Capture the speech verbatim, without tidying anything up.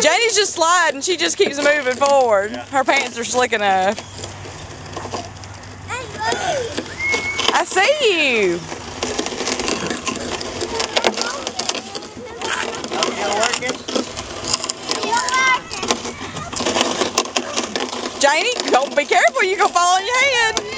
Janie's just sliding. She just keeps moving forward. Yeah. Her pants are slick enough. I see you. Janie, don't be careful. You're going to fall on your head.